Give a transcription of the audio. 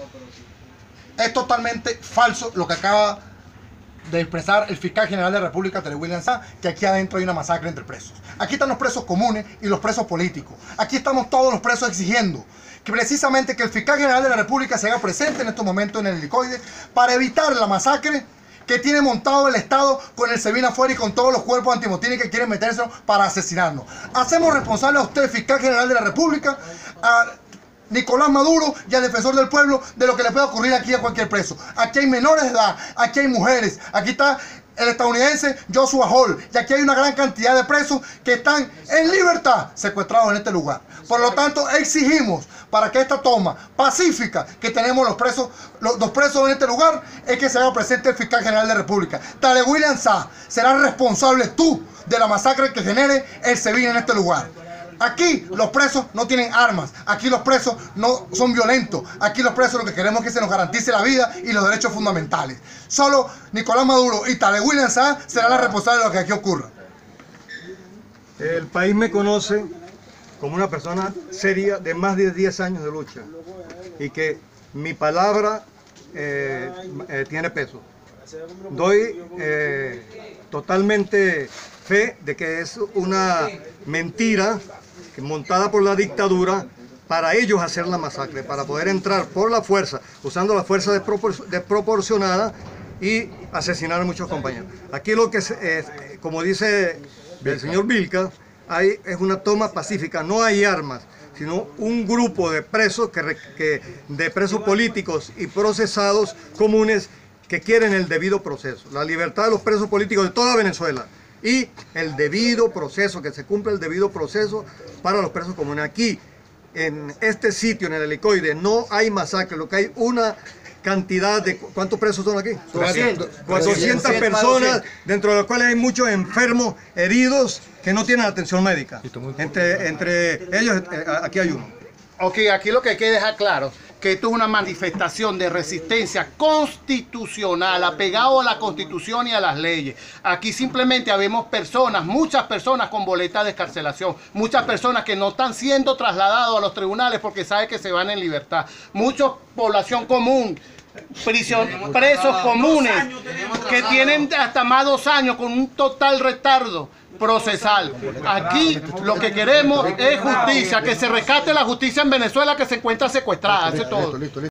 Es totalmente falso lo que acaba de expresar el fiscal general de la República, Tadeu William Saá, que aquí adentro hay una masacre entre presos. Aquí están los presos comunes y los presos políticos. Aquí estamos todos los presos exigiendo que precisamente que el fiscal general de la República se haga presente en estos momentos en el helicoide para evitar la masacre que tiene montado el Estado con el SEBIN afuera y con todos los cuerpos antimotines que quieren meterse para asesinarnos. Hacemos responsable a usted, fiscal general de la República, a Nicolás Maduro y al defensor del pueblo de lo que le pueda ocurrir aquí a cualquier preso. Aquí hay menores de edad, aquí hay mujeres, aquí está el estadounidense Joshua Hall, y aquí hay una gran cantidad de presos que están en libertad secuestrados en este lugar. Por lo tanto, exigimos para que esta toma pacífica que tenemos los dos presos en este lugar, es que se haga presente el fiscal general de la República. Tadeu William Saá, serás responsable tú de la masacre que genere el SEBIN en este lugar. Aquí los presos no tienen armas, aquí los presos no son violentos, aquí los presos lo que queremos es que se nos garantice la vida y los derechos fundamentales. Solo Nicolás Maduro y Tadeu William Saá serán los responsables de lo que aquí ocurra. El país me conoce como una persona seria de más de 10 años de lucha y que mi palabra tiene peso. Doy totalmente fe de que es una mentira montada por la dictadura para ellos hacer la masacre, para poder entrar por la fuerza, usando la fuerza desproporcionada y asesinar a muchos compañeros. Aquí lo que como dice el señor Vilca, es una toma pacífica, no hay armas, sino un grupo de presos, de presos políticos y procesados comunes que quieren el debido proceso, la libertad de los presos políticos de toda Venezuela y el debido proceso, que se cumpla el debido proceso para los presos comunes. Aquí, en este sitio, en el helicoide, no hay masacre, lo que hay una cantidad de... ¿Cuántos presos son aquí? 400 personas, dentro de las cuales hay muchos enfermos, heridos, que no tienen atención médica. Entre ellos, aquí hay uno. Ok, aquí lo que hay que dejar claro, que esto es una manifestación de resistencia constitucional, apegado a la Constitución y a las leyes. Aquí simplemente habemos personas, muchas personas con boleta de excarcelación, muchas personas que no están siendo trasladados a los tribunales porque saben que se van en libertad. Mucha población común, presos comunes que tienen hasta más de 2 años con un total retardo procesal. Aquí lo que queremos es justicia, que se rescate la justicia en Venezuela que se encuentra secuestrada. Eso es todo.